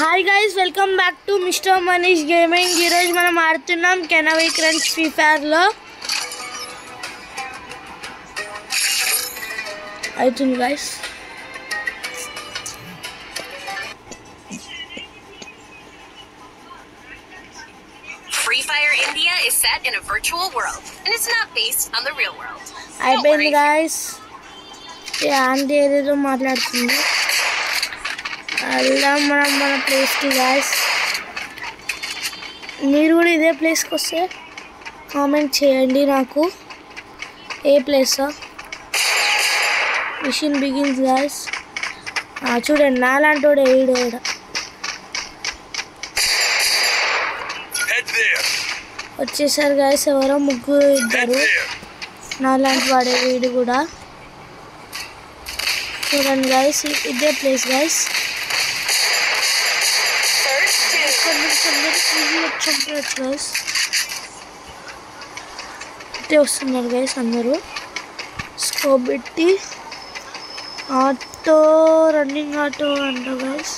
Hi guys, welcome back to Mr. Manish Gaming. ఈ రోజు మనం ఆడుతున్నాం canoy crunch free fire లో. అవుతుంది guys. Free Fire India is set in a virtual world and it's not based on the real world. అయిపోయింది guys. Aunty ఏదేదో మాట్లాడుతుంది. వెళ్దాం మనం మన ప్లేస్కి guys. మీరు కూడా ఇదే ప్లేస్కి వస్తే కామెంట్ చేయండి నాకు ఏ ప్లేసా. Mission begins guys. చూడండి నాలాంటి వాడు ఏడు వచ్చేసారు guys. ఎవరో ముగ్గురు ఇద్దరు నాలాంటి వాడే వీడు కూడా. చూడండి guys, ఇదే ప్లేస్ guys. ఇదే వస్తున్నారు గైస్ అందరూ. స్కోప్ పెట్టి ఆటో రన్నింగ్ ఆటో అంట గైస్.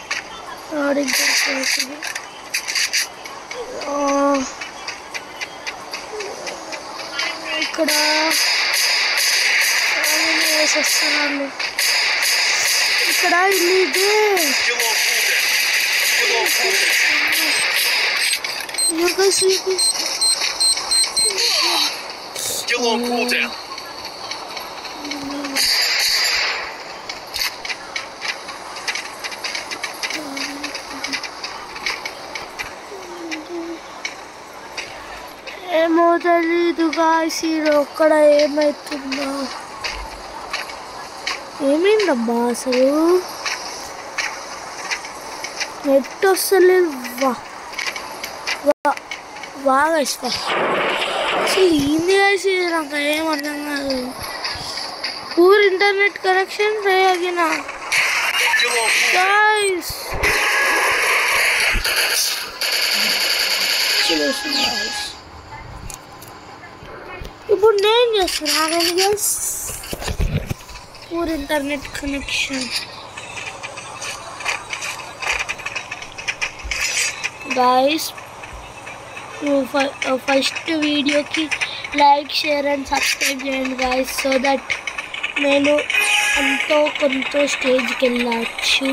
ఇక్కడ వస్తున్నారు. ఇక్కడ ఇల్లు ఇదే. You guys see this? Still on cooldown. ఏమో తెలీదు guys, ఒక్కడ ఏమైతుందో. ఏమైందబ్బా అసలు నెట్ వస్తలేదు. బాగా ఇష్టం అసలు ఏంది guys, నాకు ఏం అర్థం కాదు. పూర్ ఇంటర్నెట్ కనెక్షన్ రేగిన guys. ఇప్పుడు నేను చేస్తాను guys. Poor internet connection guys. First వీడియోకి లైక్ షేర్ అండ్ సబ్స్క్రైబ్ చేయండి guys, సో దట్ నేను ఎంతో కొంత స్టేజ్కి వెళ్ళచ్చు.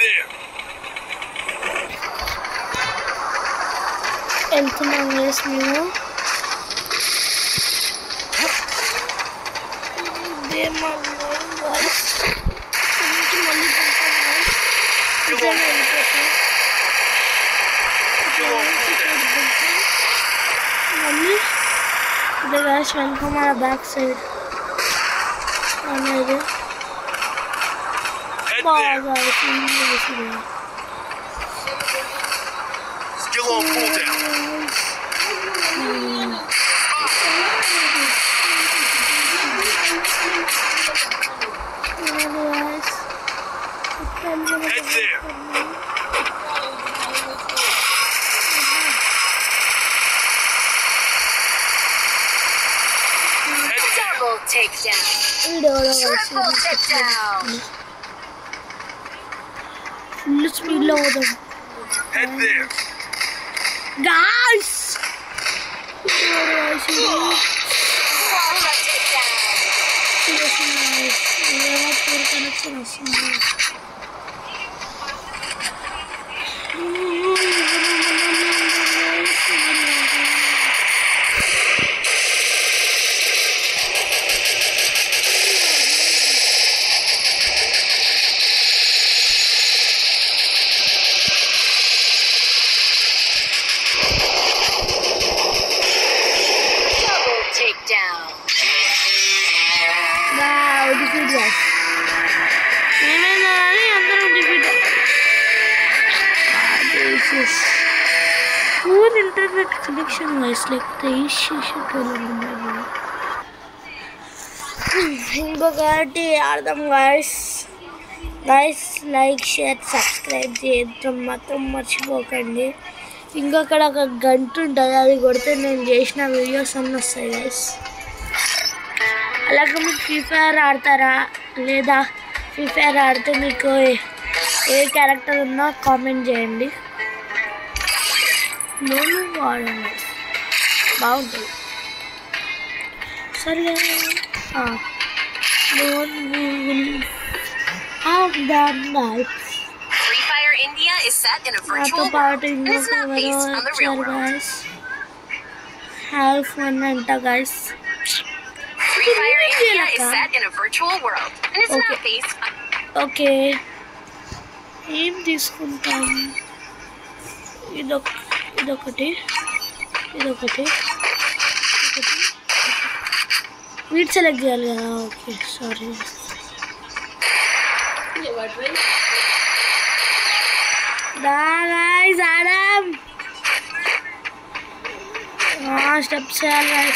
వెళ్తున్నాం guys మేము. The guys went from our back side. Another. Still on cooldown. Head there. Takedown. Triple takedown. Let's reload them. Head there. Guys! Poor internet connection guys, like the issue ఇంకొకటి ఆడదాం guys. Like share subscribe చేయడం మాత్రం మర్చిపోకండి. ఇంకొకటి ఒక గంట ఉంటుంది, అది కొడితే నేను చేసిన వీడియోస్ అన్నీ వస్తాయి guys. అలాగే మీకు ఫ్రీ ఫైర్ ఆడతారా లేదా? ఫ్రీ ఫైర్ ఆడితే మీకు ఏ క్యారెక్టర్ ఉన్నా కామెంట్ చేయండి. నేను వాడండి బాగుంటుంది. సరే Free Fire India is set in a virtual world and is not based on the real world. Have fun anta guys. Free Fire India is set in a virtual world and is not based on... okay ఏం తీసుకుంటాం? ఇదొకటి వీటి select చేయాలి కదా. Okay sorry. guys Adam steps చేయాలి guys.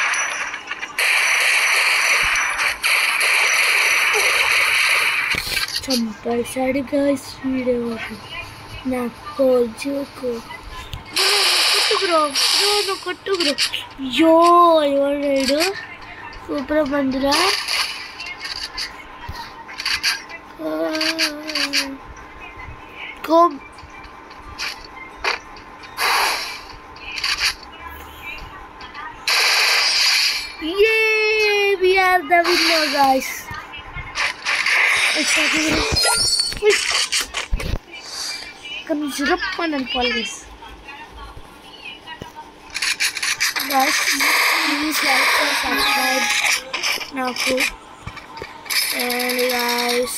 చంపేశాడు guys video నాకు joke. కొట్టు బ్రో యో ఎవడు సూపర్ మందురా. Come. Yay! We are the winner, guys. Come zip on and fall, guys. Guys, please like and subscribe. Now, and guys.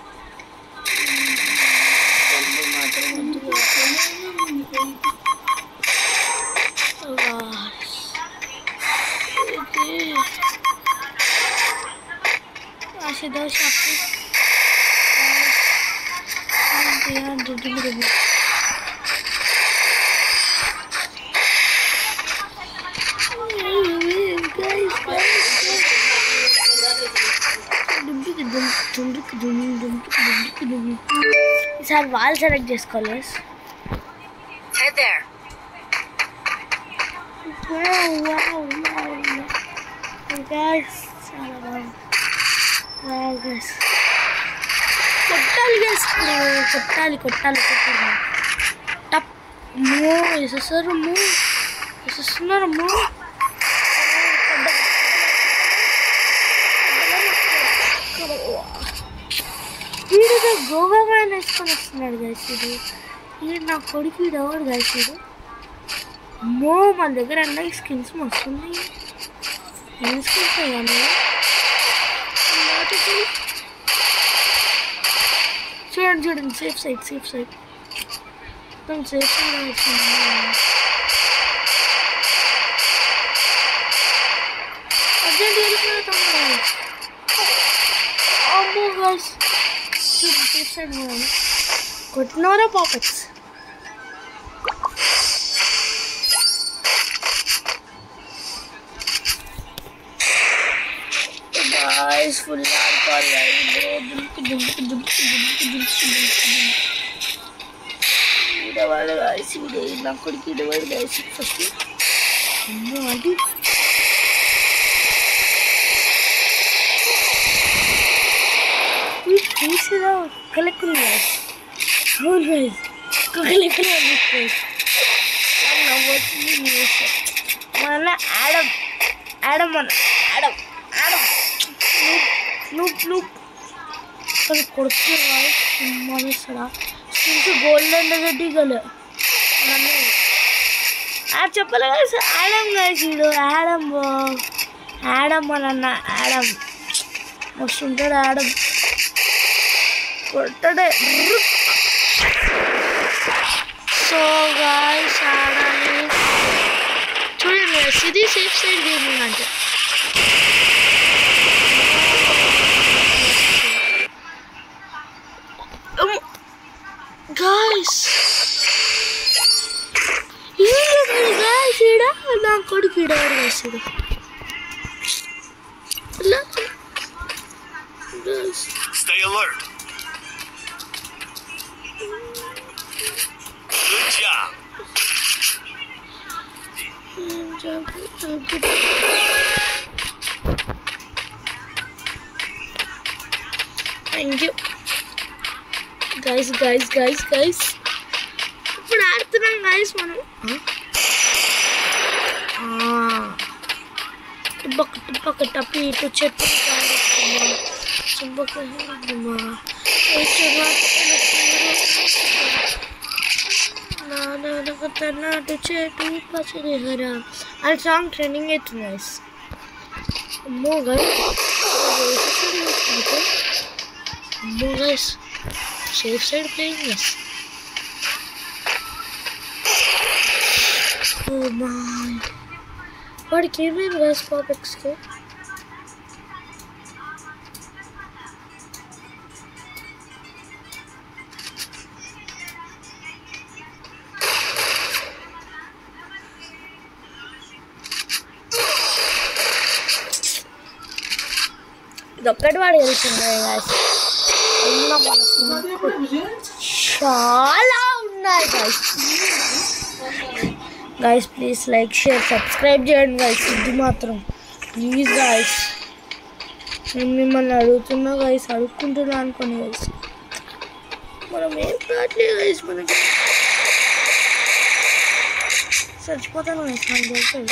ఈసారి వాళ్ళు select చేసుకోవాలి. Head there. Wow. Guys, wow guys. కొట్టాలి guys. కొట్టాలి. టప్ మో వేసేస్తున్నారు మో. వీడు గోవా వేసుకొని వస్తున్నాడు guys. ఇది నా కొడుకు ఎవరు guys. ఇది మో మన దగ్గర అన్న స్కిన్స్ వస్తుంది. ఏం స్కిన్స్ అయ్యాను చూడండి. సేఫ్ సైడ్ మొత్తం సేఫ్ సైడ్ వస్తుంది. అర్జెంట్ వెళ్ళిపోతాం guys. అమ్మో guys చూడండి సేఫ్ సైడ్ కొట్టినవరా పాపెట్స్. guys full hardcore guys bro. ఇడవాడు guys నా కొడుకు ఇడవాడు guys ఫస్ట్. అమ్మో అది తీసిరా కలెక్కులు guys. అవును guys కలెక్కులు guys. మన ఆడమ్ నూప్ అది కొడుకు మనసురా స్కిన్స్ గోల్డెన్ రెడ్డిగలు చెప్పలే కదా. ఆడమ్ guys వీడు ఆడమ్ అన్న ఆడమ్ మస్తు ఉంటాడు. ఆడమ్ కొట్టడే. సో గాయ్స్ ఆడాలి చూడండి. ఇది సేఫ్ సైడ్ గేమింగ్ అంటే guys ఈడ నా కొడుకు ఈడవాడు guys. Stay alert. Good job. Thank you ఇప్పుడు ఆడుతున్నాం గైస్ మనం. టుప్పక టప్పి ఇటు చెట్టు చెట్టు పచ్చడిహరా అది సాంగ్ ట్రెండింగ్ అవుతుంది గైస్. అమ్మో guys safe side playing guys. Oh my. వాడికి ఏమైంది గైస్ పాపెక్స్కి? ఇదొక్కటి వాడు వెళ్తుంది గైస్. చాలా ఉన్నాయి guys. Guys please like share subscribe చేయండి గైస్. ఇది మాత్రం ప్లీజ్ గైస్. నేను మిమ్మల్ని అడుగుతున్నా గైస్, అడుక్కుంటున్నా అనుకోండి గైస్. మనం ఏం కావట్లేదు గైస్, మనకి చచ్చిపోతాను గైస్ నాకు తెలుసు.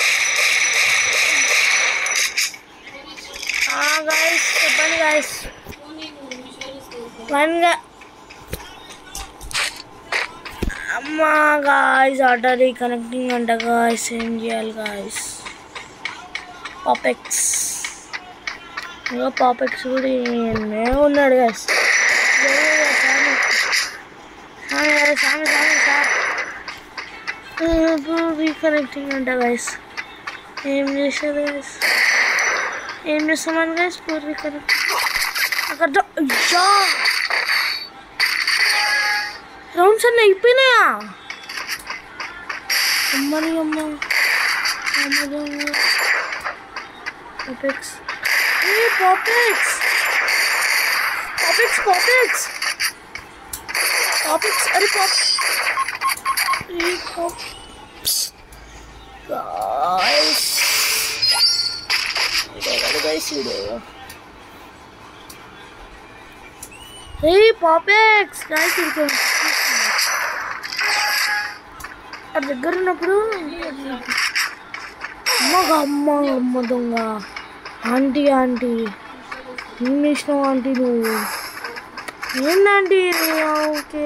గైస్ చెప్పండి గైస్. అమ్మా గాయస్ ఆర్డర్ రీకనెక్టింగ్ అంట గాయస్. ఏం చేయాలి గాయస్? పాపెక్స్ ఇంకా పాపెక్స్ కూడా ఉన్నాడు గాయస్. రీకనెక్టింగ్ అంట గాయస్. ఏం చేసేది గాయస్? ఏం చేస్తామని గాయస్? రీకనెక్ట్ అక్కడ రౌండ్స్ అన్నీ అయిపోయినాయా? అమ్మని అమ్మ పాపెక్స్ పాపెక్స్ పాపెక్స్ పాపెక్స్ పాపెక్స్ అరే గాయ్స్ పాపెక్స్ గాయ్స్ అది దగ్గర ఉన్నప్పుడు అమ్మ దొంగ ఆంటీ ఏం చేసినావు ఆంటీ? నువ్వు ఏంటంటీ? ఓకే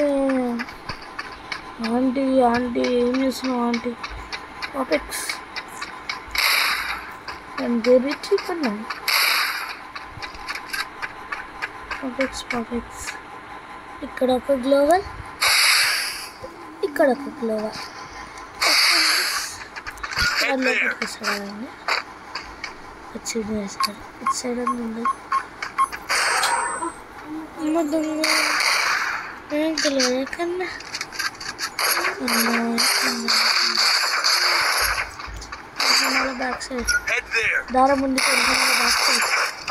ఆంటీ ఏం చేస్తున్నావు ఆంటీ? పాపెక్స్ తెరిచి కన్నా పాపెక్స్ ఇక్కడ ఒక గ్లోవల్, ఇక్కడ ఒక గ్లోవల్. లోపలికి వచ్చింది సార్. ఇటు సైడ్ ఉంది దొంగ. ఏం తెలియదు కన్నా బ్యాక్ సైడ్ దారం ముందుకు బ్యాక్ సైడ్.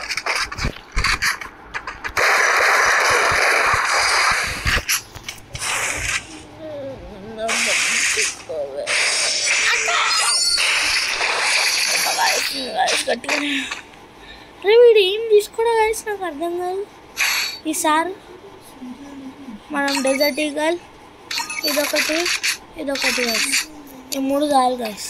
గట్టిగా వీడు ఏం తీసుకోడా గాయస్ నాకు అర్థం కాదు. ఈసారి మనం డెజర్ట్ ఈగల్ ఇదొకటి గాయస్. ఈ 3 కాయలు గాయస్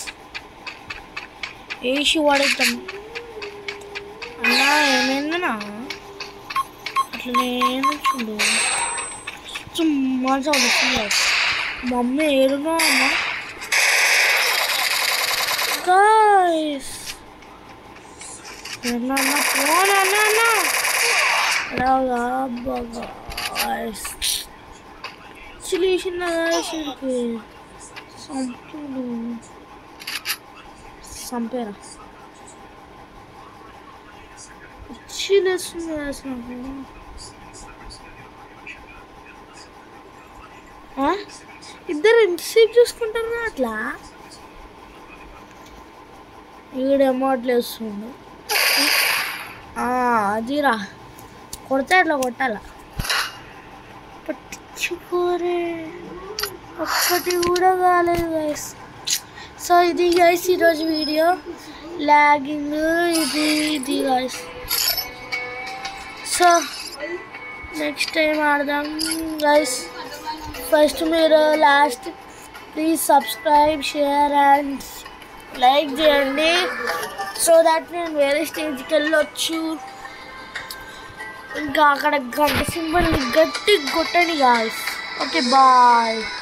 వేసి వాడేద్దాం. అన్నా ఏమైందన్నా అట్లనే చూడు చుమ్మా చదువుతుంది గాయస్. మమ్మీ ఏడున్నా అమ్మా గాయస్. చంపేరా చిలేస్తుంది అసలు. ఇద్దరు ఎంతసేపు చూసుకుంటారు అట్లా? ఈడేమో అట్లా వేస్తుండు. అదిరా కొడితే అట్లా కొట్టాల. పట్టించుకోరే ఒక్కటి కూడా కాలేదు గైస్. సో ఇది గైస్ ఈరోజు వీడియో. లాగింగ్ ఇది గైస్. సో నెక్స్ట్ టైం ఆడదాం గైస్. ఫస్ట్ మీరు last please subscribe share and like చేయండి సో దట్ నేను వేరే స్టేజ్కి వెళ్ళొచ్చు. ఇంకా అక్కడ గంట సింబల్ని గట్టి కొట్టండి గాయస్. Okay bye.